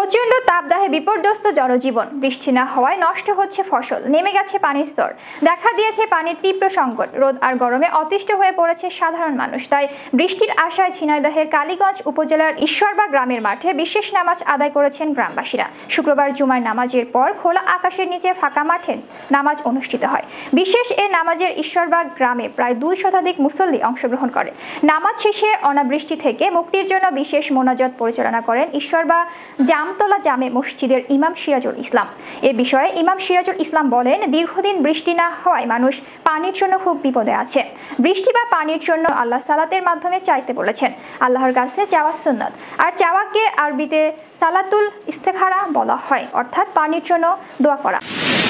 প্রচণ্ড তাপদাহে বিপর্যস্ত জনজীবন। বৃষ্টি না হওয়ায় নষ্ট হচ্ছে ফসল, নেমে গেছে পানির স্তর, দেখা দিয়েছে পানির তীব্র সংকট। রোদ আর গরমে অতিষ্ঠ হয়ে পড়েছে সাধারণ মানুষ। তাই বৃষ্টির আশায় ঝিনাইদহের কালীগঞ্জ উপজেলার ঈশ্বরবা গ্রামের মাঠে বিশেষ নামাজ আদায় করেছেন গ্রামবাসীরা। শুক্রবার জুমার নামাজের পর খোলা আকাশের নিচে ফাঁকা মাঠে নামাজ অনুষ্ঠিত হয়। বিশেষ এ নামাজের ঈশ্বরবা গ্রামে প্রায় 2 শতাধিক মুসল্লি অংশগ্রহণ করে। নামাজ শেষে অনাবৃষ্টি থেকে মুক্তির জন্য বিশেষ মোনাজাত পরিচালনা করেন ঈশ্বরবা জামতলা জামে মসজিদের ইমাম সিরাজুল ইসলাম। এ বিষয়ে ইমাম সিরাজুল ইসলাম বলেন, দীর্ঘদিন বৃষ্টি না হওয়ায় মানুষ পানির জন্য খুব বিপদে আছে। বৃষ্টি বা পানির জন্য আল্লাহ সালাতের মাধ্যমে চাইতে বলেছেন। আল্লাহর কাছে চাওয়া সুন্নাত, আর চাওয়াকে আরবিতে সালাতুল ইস্তেখারা বলা হয়, অর্থাৎ পানির জন্য দোয়া করা।